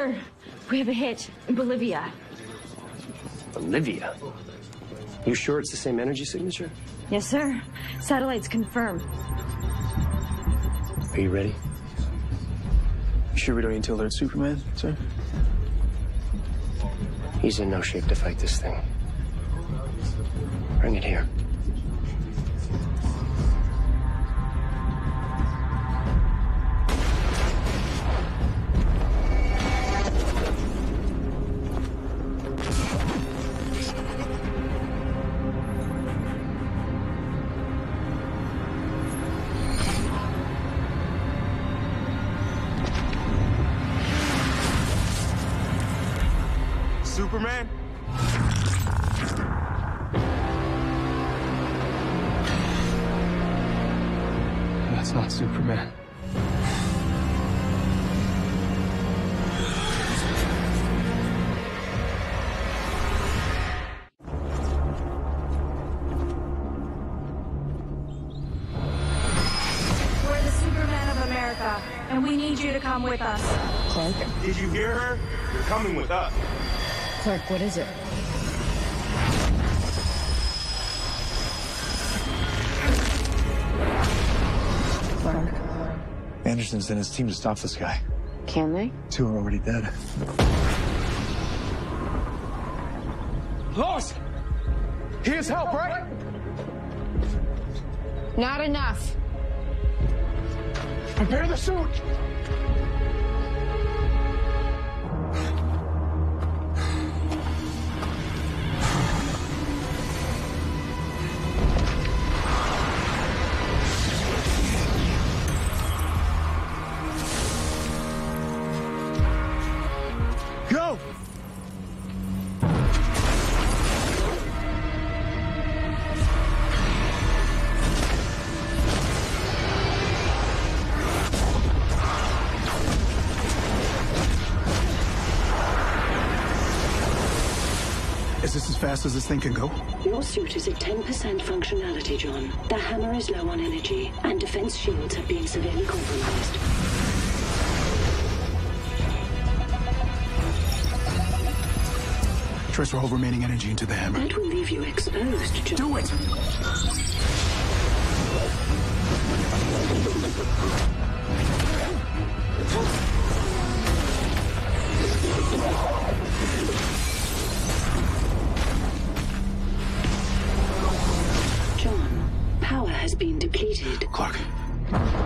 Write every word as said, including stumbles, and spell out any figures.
Sir, we have a hit in Bolivia. Bolivia? You sure it's the same energy signature? Yes, sir. Satellites confirmed. Are you ready? You sure we don't need to alert Superman, sir? He's in no shape to fight this thing. Bring it here. Superman? That's not Superman. We're the Superman of America, and we need you to come with us. Clark? Did you hear her? You're coming with us. Clark, what is it? Clark? Anderson sent his team to stop this guy. Can they? Two are already dead. Lois! He has help, right? Not enough. Prepare the suit! Go! Is this as fast as this thing can go? Your suit is at ten percent functionality, John. The hammer is low on energy, and defense shields have been severely compromised. Transfer all remaining energy into the hammer. That will leave you exposed, John. Do it! John, power has been depleted. Clark.